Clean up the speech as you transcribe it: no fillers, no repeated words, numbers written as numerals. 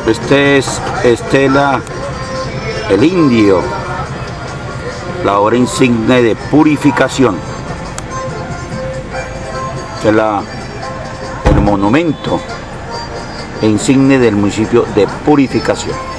Este es Estela el Indio, la obra insignia de purificación. Este es el monumento insignia del municipio de Purificación.